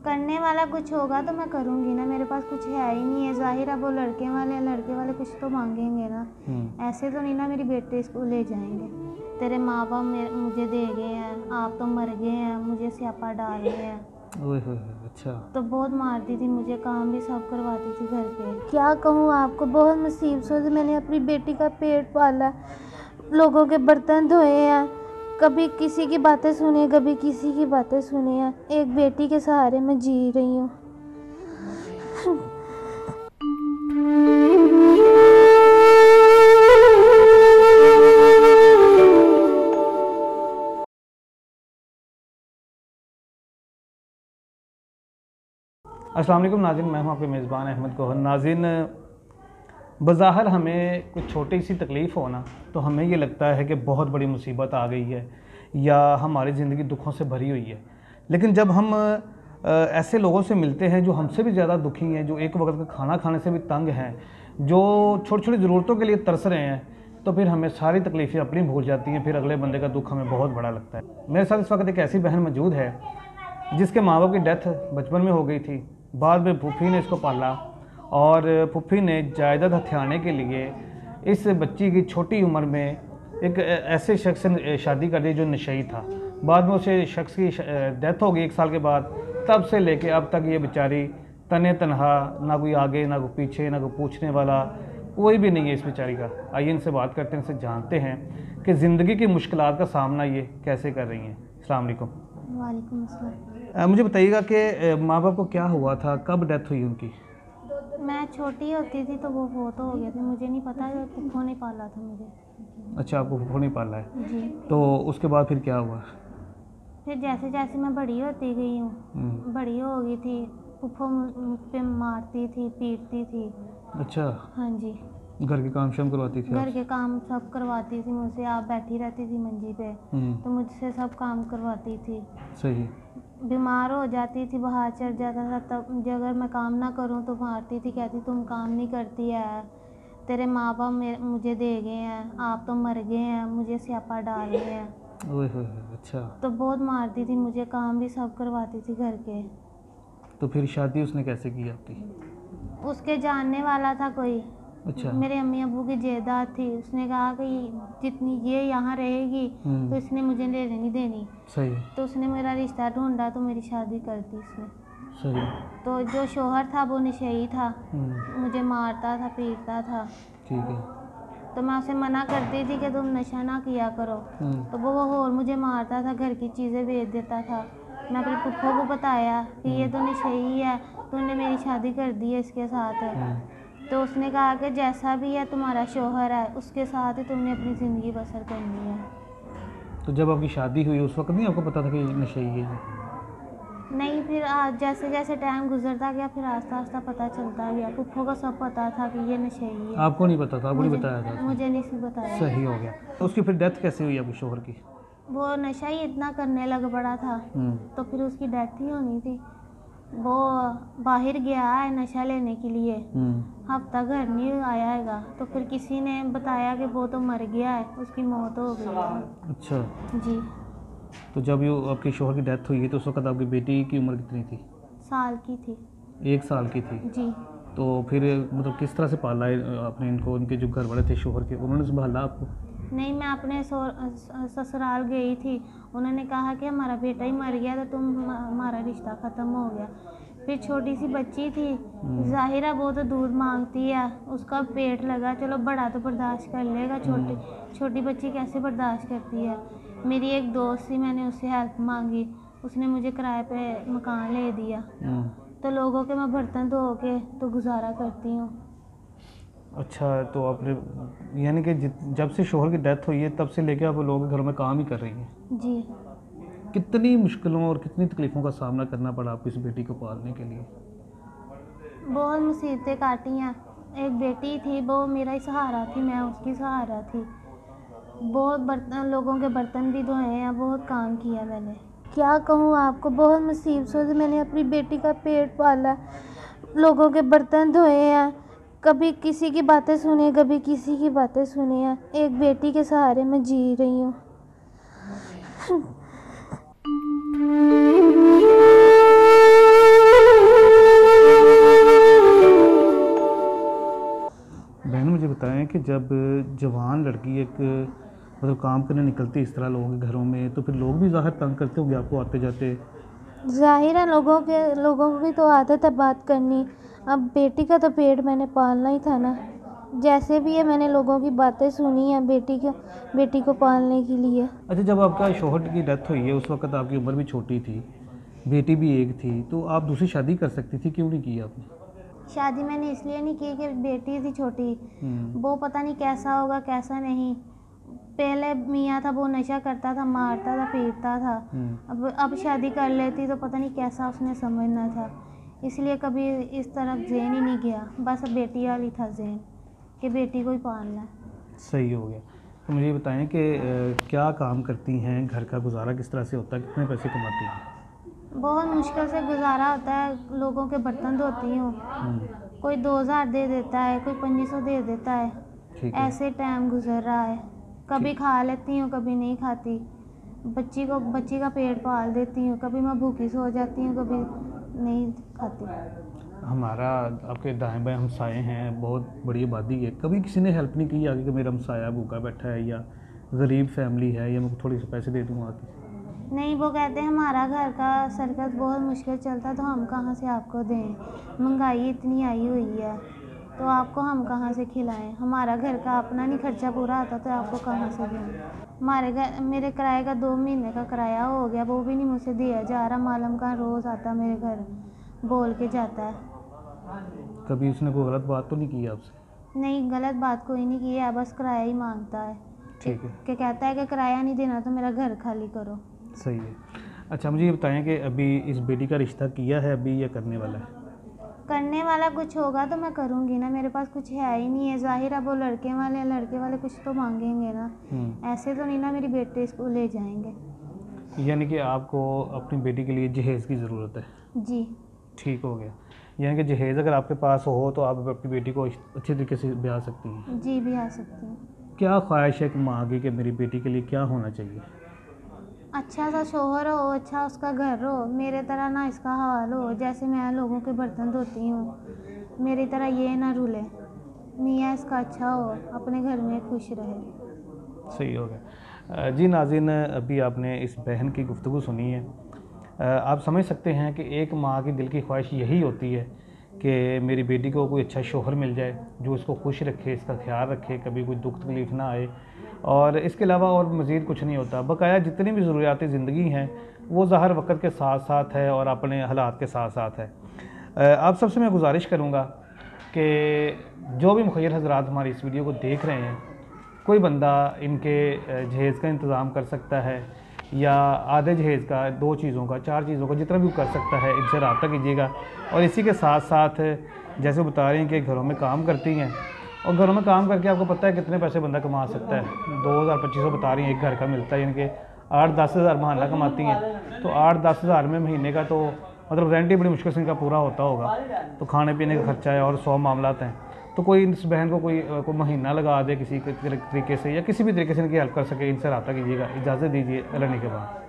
करने वाला कुछ होगा तो मैं करूँगी ना, मेरे पास कुछ है ही नहीं है। ज़ाहिर है वो लड़के वाले कुछ तो मांगेंगे ना, ऐसे तो नहीं ना मेरी बेटे इसको ले जाएंगे। तेरे माँ बाप मुझे दे गए हैं, आप तो मर गए हैं, मुझे स्यापा डाल गए हैं। ओए होए, अच्छा। तो बहुत मारती थी मुझे, काम भी सब करवाती थी घर के। क्या कहूँ आपको, बहुत मुसीबतों से मैंने अपनी बेटी का पेट पाला, लोगों के बर्तन धोए हैं, कभी किसी की बातें सुने, कभी किसी की बातें सुने हैं। एक बेटी के सहारे मैं जी रही हूँ। अस्सलाम वालेकुम नाज़रीन, मैं हूं आपके मेज़बान अहमद गौहर। नाज़रीन, बज़ाहिर हमें कुछ छोटी सी तकलीफ़ हो ना तो हमें ये लगता है कि बहुत बड़ी मुसीबत आ गई है या हमारी ज़िंदगी दुखों से भरी हुई है। लेकिन जब हम ऐसे लोगों से मिलते हैं जो हमसे भी ज़्यादा दुखी हैं, जो एक वक्त का खाना खाने से भी तंग हैं, जो छोटी छोटी ज़रूरतों के लिए तरस रहे हैं, तो फिर हमें सारी तकलीफ़ें अपनी भूल जाती हैं। फिर अगले बंदे का दुख हमें बहुत बड़ा लगता है। मेरे साथ इस वक्त एक ऐसी बहन मौजूद है जिसके माँ बाप की डेथ बचपन में हो गई थी। बाद में फूफी ने इसको पाला और फूफी ने जायदाद हथियाने के लिए इस बच्ची की छोटी उम्र में एक ऐसे शख्स से शादी कर दी जो नशई था। बाद में उसे शख्स की डेथ हो गई 1 साल के बाद। तब से लेके अब तक ये बेचारी तने तनहा, ना कोई आगे ना कोई पीछे, ना कोई पूछने वाला, कोई भी नहीं है इस बेचारी का। आइए इनसे बात करते हैं, इनसे जानते हैं कि ज़िंदगी की मुश्किलात का सामना ये कैसे कर रही हैं। अस्सलाम वालेकुम। वालेकुम अस्सलाम। मुझे बताइएगा कि माँ बाप को क्या हुआ था, कब डेथ हुई उनकी? मैं छोटी होती थी तो वो फोत हो गए थे, मुझे नहीं पता, फूफो ने पाला था मुझे। अच्छा, आपको फूफो नहीं पाला है। जी। तो उसके बाद फिर क्या हुआ? फिर जैसे जैसे मैं बड़ी होती गई हूँ, बड़ी हो गई थी, फूफो मुझ पे मारती थी, पीटती थी। अच्छा। हाँ जी। घर के काम शाम करवाती थी? घर के काम सब करवाती थी मुझसे। आप बैठी रहती थी मंजी पे तो मुझसे सब काम करवाती थी। सही। बीमार हो जाती थी, बाहर चढ़ जाता था, तब अगर मैं काम ना करूं तो मारती थी, कहती तुम काम नहीं करती है, तेरे माँ बाप मुझे दे गए हैं, आप तो मर गए हैं, मुझे स्यापा डाल गए हैं। ओए होए, अच्छा। तो बहुत मारती थी मुझे, काम भी सब करवाती थी घर के। तो फिर शादी उसने कैसे की आपकी? उसके जानने वाला था कोई। अच्छा। मेरे अम्मी अबू की जायदाद थी, उसने कहा कि जितनी ये यहाँ रहेगी तो इसने मुझे लेने नहीं देनी। सही। तो उसने मेरा रिश्ता ढूंढा तो मेरी शादी कर दी इसने। सही। तो जो शोहर था वो नशेई था, मुझे मारता था, पीटता था। ठीक है। तो मैं उसे मना करती थी कि तुम नशा ना किया करो, तो वो और मुझे मारता था, घर की चीज़ें बेच देता था। मैं अपने पुप्पो को बताया कि ये तो नशेई है, तूने मेरी शादी कर दी है इसके साथ। तो उसने कहा कि जैसा भी है तुम्हारा शोहर है, उसके साथ ही तुमने अपनी ज़िंदगी बसर करनी है। तो जब आपकी शादी हुई उस वक्त नहीं आपको पता था कि ये नशेई है? नहीं, फिर जैसे जैसे टाइम गुजरता गया फिर आस्ता आस्ता पता चलता गया। पुप्पो को सब पता था कि ये नशेई है। आपको नहीं पता था? आपको नहीं बताया था? मुझे नहीं बताया। सही हो गया। तो उसकी फिर डेथ कैसे हुई आपके शोहर की? वो नशा ही इतना करने लग पड़ा था तो फिर उसकी डेथ ही होनी थी। वो बाहर गया है नशा लेने के लिए, हफ्ता घर नहीं आया हैगा, तो फिर किसी ने बताया कि वो तो मर गया है, उसकी मौत हो गई है। अच्छा जी। तो जब ये आपके शोहर की डेथ हुई तो उस वक्त आपकी बेटी की उम्र कितनी थी? साल की थी। 1 साल की थी। जी। तो फिर मतलब किस तरह से पाला है आपने इनको? उनके जो घर वाले थे शोहर के, उन्होंने संभाला आपको? नहीं, मैं अपने ससुराल गई थी, उन्होंने कहा कि हमारा बेटा ही मर गया तो हमारा रिश्ता ख़त्म हो गया। फिर छोटी सी बच्ची थी, ज़ाहिर है वो तो दूध मांगती है, उसका पेट लगा, चलो बड़ा तो बर्दाश्त कर लेगा, छोटी बच्ची कैसे बर्दाश्त करती है। मेरी एक दोस्त थी, मैंने उससे हेल्प मांगी, उसने मुझे किराए पे मकान ले दिया। तो लोगों के मैं बर्तन धो के तो गुजारा करती हूँ। अच्छा, तो आपने यानी कि जब से शोहर की डेथ हुई है तब से लेके आप लोगों के घर में काम ही कर रही हैं? जी। कितनी मुश्किलों और कितनी तकलीफ़ों का सामना करना पड़ा आपको इस बेटी को पालने के लिए? बहुत मुसीबतें काटी हैं। एक बेटी थी, वो मेरा ही सहारा थी, मैं उसकी सहारा थी। बहुत बर्तन, लोगों के बर्तन भी धोए हैं, बहुत काम किया मैंने। क्या कहूँ आपको, बहुत मुसीबतों से मैंने अपनी बेटी का पेट पाला, लोगों के बर्तन धोए हैं, कभी किसी की बातें सुने, कभी किसी की बातें सुने हैं। एक बेटी के सहारे मैं जी रही हूँ। जब जवान लड़की एक मतलब काम करने निकलती है इस तरह लोगों के घरों में, तो फिर लोग भी ज़ाहिर तंग करते होंगे आपको आते जाते। ज़ाहिर है लोगों की तो आदत है बात करनी। अब बेटी का तो पेट मैंने पालना ही था ना, जैसे भी है मैंने लोगों की बातें सुनी है बेटी को पालने के लिए। अच्छा, जब आपका शौहर की डेथ हुई है उस वक्त आपकी उम्र भी छोटी थी, बेटी भी एक थी, तो आप दूसरी शादी कर सकती थी, क्यों नहीं की आपने? शादी मैंने इसलिए नहीं की कि बेटी थी छोटी, हम्म। वो पता नहीं कैसा होगा कैसा नहीं। पहले मियाँ था वो नशा करता था, मारता था, पीटता था। अब शादी कर लेती तो पता नहीं कैसा उसने समझना था, इसलिए कभी इस तरफ ज़हन ही नहीं गया। बस अब बेटी वाली था ज़हन कि बेटी को ही पालना है। सही हो गया। तो मुझे ये बताएं कि क्या काम करती हैं, घर का गुजारा किस तरह से होता है, कितने पैसे कमाती हैं? बहुत मुश्किल से गुजारा होता है, लोगों के बर्तन धोती हूँ। कोई 2000 दे देता है, कोई 2500 दे देता है, ठीक है। ऐसे टाइम गुजर रहा है। कभी खा लेती हूँ, कभी नहीं खाती। बच्ची का पेट पाल देती हूँ, कभी मैं भूखी सो जाती हूँ, कभी नहीं खाती। हमारा आपके दाएं बाएं हमसाए हैं, बहुत बड़ी आबादी है, कभी किसी ने हेल्प नहीं की आगे कि मेरा हमसाया भूखा बैठा है या गरीब फैमिली है या मैं थोड़ी सी पैसे दे दूँगा आके? नहीं, वो कहते हैं हमारा घर का सर्कल बहुत मुश्किल चलता है तो हम कहाँ से आपको दें, महंगाई इतनी आई हुई है तो आपको हम कहाँ से खिलाएं, हमारा घर का अपना नहीं खर्चा पूरा आता तो आपको कहाँ से दें। हमारे घर मेरे किराए का 2 महीने का किराया हो गया, वो भी नहीं मुझसे दिया जा रहा। मालूम का रोज़ आता मेरे घर बोल के जाता है। कभी उसने कोई गलत बात तो नहीं की आपसे? नहीं, गलत बात कोई नहीं की है, बस किराया ही मांगता है। ठीक है। कि कहता है कि किराया नहीं देना तो मेरा घर खाली करो। सही है। अच्छा, मुझे ये बताएं कि अभी इस बेटी का रिश्ता किया है अभी या करने वाला है? करने वाला कुछ होगा तो मैं करूँगी ना, मेरे पास कुछ है ही नहीं है। ज़ाहिर है वो लड़के वाले कुछ तो मांगेंगे ना, ऐसे तो नहीं ना मेरी बेटी स्कूल ले जाएंगे। यानी कि आपको अपनी बेटी के लिए जहेज़ की ज़रूरत है? जी। ठीक हो गया। यानी कि जहेज़ अगर आपके पास हो तो आप अपनी बेटी को अच्छे तरीके से ब्याह सकती हैं? जी, भी आ सकती हूँ। क्या ख्वाहिश है कि माँ की कि मेरी बेटी के लिए क्या होना चाहिए? अच्छा सा शोहर हो, अच्छा उसका घर हो, मेरे तरह ना इसका हाल हो। जैसे मैं लोगों के बर्तन धोती हूँ, मेरी तरह ये ना रुले। मियाँ इसका अच्छा हो, अपने घर में खुश रहे। सही हो गया। जी नाज़रीन, अभी आपने इस बहन की गुफ्तगू सुनी है। आप समझ सकते हैं कि एक माँ की दिल की ख्वाहिश यही होती है कि मेरी बेटी को कोई अच्छा शौहर मिल जाए जो इसको खुश रखे, इसका ख्याल रखे, कभी कोई दुख तकलीफ़ ना आए, और इसके अलावा और मज़ीद कुछ नहीं होता। बकाया जितनी भी ज़रूरियात ज़िंदगी हैं वो ज़ाहिर वक्त के साथ साथ है और अपने हालात के साथ साथ है। आप सबसे मैं गुजारिश करूँगा कि जो भी मुखय्यर हज़रात हमारी इस वीडियो को देख रहे हैं, कोई बंदा इनके जहेज़ का इंतज़ाम कर सकता है या आधे जहेज़ का, 2 चीज़ों का, 4 चीज़ों का, जितना भी कर सकता है इनसे रब्ता कीजिएगा। और इसी के साथ साथ जैसे बता रही हैं कि घरों में काम करती हैं, और घरों में काम करके आपको पता है कितने पैसे बंदा कमा सकता है। 2000-2500 बता रही हैं एक घर का मिलता है, यानी कि 8-10 हज़ार महीना कमाती हैं। तो 8-10 हज़ार में महीने का तो मतलब रेंट ही बड़ी मुश्किल से इनका पूरा होता होगा, तो खाने पीने का खर्चा है और 100 मामलात हैं। तो कोई इस बहन को कोई महीना लगा दे किसी तरीके से या किसी भी तरीके से इनकी हेल्प कर सके, इनसे रब्ता कीजिएगा। इजाज़त दीजिए, अल्लाह के बाद।